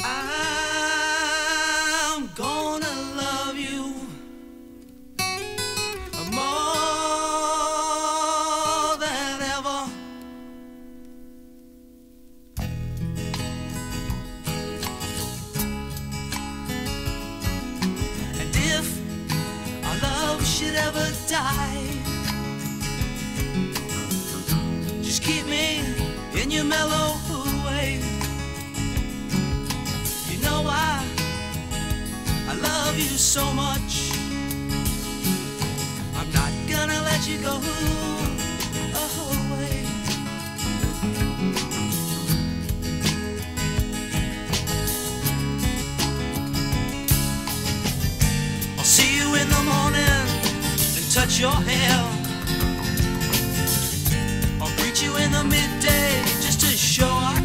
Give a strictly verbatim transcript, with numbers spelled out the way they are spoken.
I'm gonna love you more than ever. And if our love should ever die, just keep me in your mellow way. You know I, I love you so much. I'm not gonna let you go away. I'll see you in the morning and touch your hair. I'll greet you in the midday just to show I